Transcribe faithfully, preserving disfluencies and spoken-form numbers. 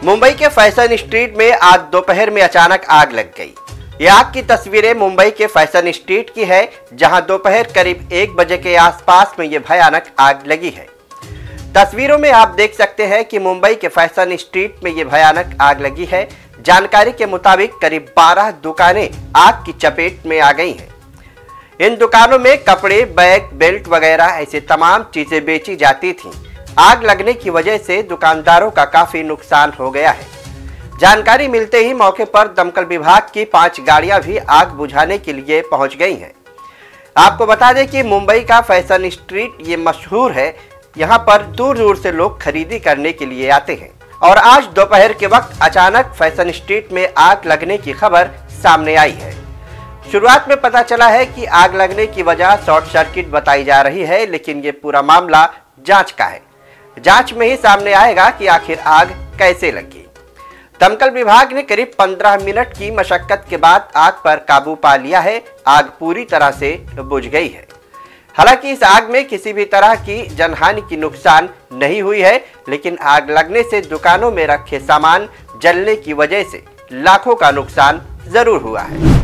मुंबई के fashion street में आज दोपहर में अचानक आग लग गई। यह आग की तस्वीरें मुंबई के फैशन स्ट्रीट की है, जहां दोपहर करीब एक बजे के आसपास में यह भयानक आग लगी है। तस्वीरों में आप देख सकते हैं कि मुंबई के फैशन स्ट्रीट में यह भयानक आग लगी है। जानकारी के मुताबिक करीब बारह दुकानें आग की चपेट में आ गई हैं। इन दुकानों में कपड़े, बैग, बेल्ट वगैरह ऐसे तमाम चीजें बेची जाती थीं। आग लगने की वजह से दुकानदारों का काफी नुकसान हो गया है। जानकारी मिलते ही मौके पर दमकल विभाग की पांच गाड़ियां भी आग बुझाने के लिए पहुंच गई हैं। आपको बता दें कि मुंबई का फैशन स्ट्रीट ये मशहूर है। यहां पर दूर दूर से लोग खरीदी करने के लिए आते हैं और आज दोपहर के वक्त अचानक फैशन स्ट्रीट में आग लगने की खबर सामने आई है। शुरुआत में पता चला है कि आग लगने की वजह शॉर्ट सर्किट बताई जा रही है, लेकिन ये पूरा मामला जांच का है। जांच में ही सामने आएगा कि आखिर आग कैसे लगी। दमकल विभाग ने करीब पंद्रह मिनट की मशक्कत के बाद आग पर काबू पा लिया है। आग पूरी तरह से बुझ गई है। हालांकि इस आग में किसी भी तरह की जनहानि की नुकसान नहीं हुई है, लेकिन आग लगने से दुकानों में रखे सामान जलने की वजह से लाखों का नुकसान जरूर हुआ है।